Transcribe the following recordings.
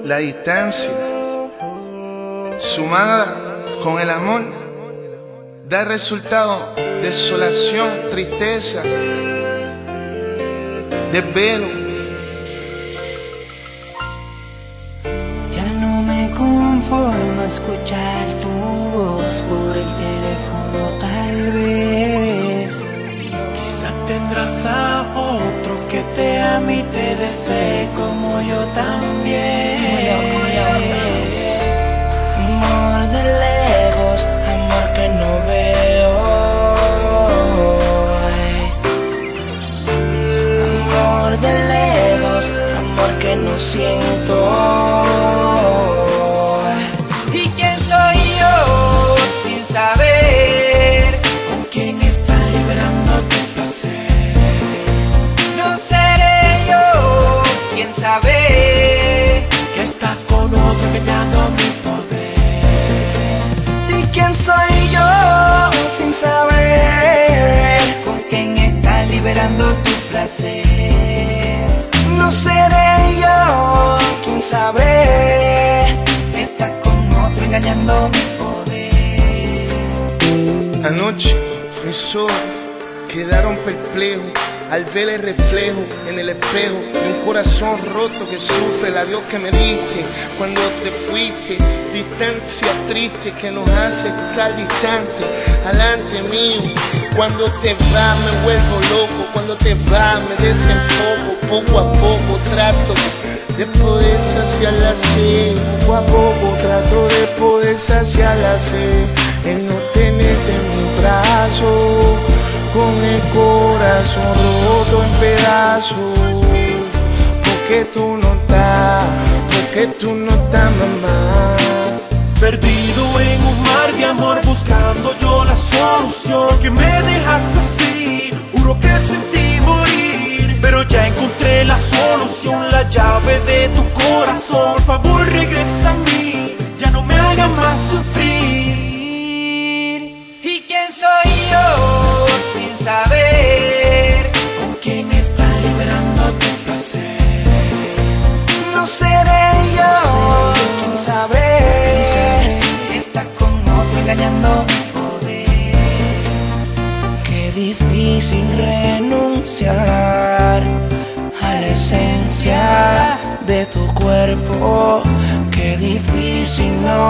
La distancia, sumada con el amor, da resultado desolación, tristeza, desvelo. Ya no me conformo a escuchar tu voz por el teléfono, tal vez. Quizá tendrás a otro que te ame y te desee como yo también. Amor de lejos, amor que no veo. Amor de lejos, amor que no siento. ¿Y quién soy yo sin saber con quién está librando tu placer? No seré yo quien sabe que estás con otro que te ando mi poder. ¿Y quién soy yo sin saber con quién está liberando tu placer? No seré yo quien sabe que estás con otro engañando mi poder. Anoche mis ojos quedaron perplejos al ver el reflejo en el espejo de un corazón roto que sufre el adiós que me diste cuando te fuiste. Distancia triste que nos hace estar distantes alante mío. Cuando te vas me vuelvo loco, cuando te vas me desenfoco. Poco a poco trato de poder saciar la sed, poco a poco trato de poder saciar la sed, el no tenerte en mi brazo, con el corazón roto en pedazos. Porque tú no estás, porque tú no estás, mamá. Perdido en un mar de amor, buscando yo la solución. Que me dejas así, juro que sentí morir, pero ya encontré la solución, la llave de tu corazón. Por favor regresa a mí, ya no me hagas más sufrir. ¿Y quién soy yo sin saber con quién está liberando tu placer? No seré yo quien sabe que estás con otro engañando mi poder. Qué difícil renunciar a la esencia de tu cuerpo. Qué difícil no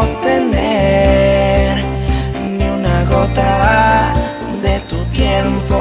tener ni una gota de tu tiempo.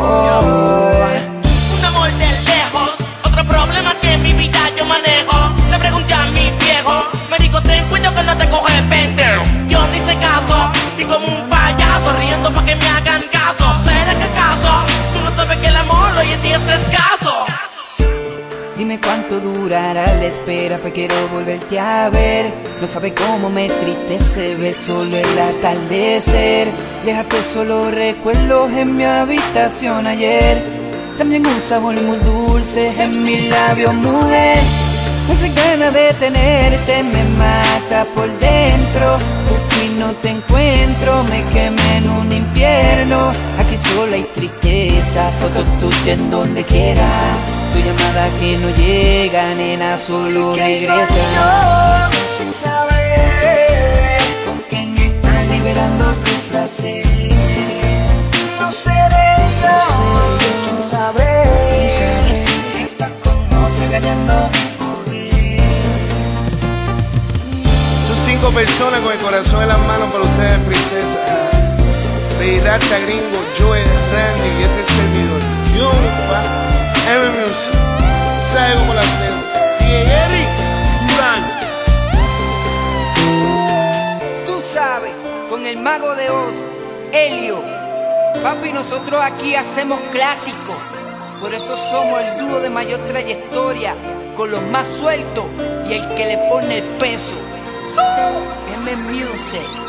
Un amor de lejos, otro problema que en mi vida yo manejo. Le pregunté a mi viejo, me dijo ten cuidado que no te coge pendejo. Yo ni hice caso, y como un payaso riendo pa' que me hagan caso. ¿Será que acaso tú no sabes que el amor hoy en día es escaso? Dime cuánto durará la espera, pues quiero volverte a ver. No sabes cómo me entristece ver solo el atardecer. Déjate solo recuerdos en mi habitación ayer. También un sabor muy dulce en mis labios, mujer. Esa ganas de tenerte me mata por dentro. Aquí no te encuentro, me quemé en un infierno. Aquí solo hay tristeza, fotos tuyas en donde quiera. Tu llamada que no llega, nena, solo regresa. Soy yo sin saber con quién está liberando tu placer. No seré yo quien sabe que estás con otro engañando mi poder. Son 5 personas con el corazón en las manos para ustedes, princesa. Pedirata, Gringo, Joel, Randy y este servidor Yumpa, M-Music. ¿Sabe cómo la hacemos? Y Eric Frank. Tú sabes, con el mago de Oz, Helio. Papi, nosotros aquí hacemos clásicos. Por eso somos el dúo de mayor trayectoria, con los más sueltos y el que le pone el peso. M-Music.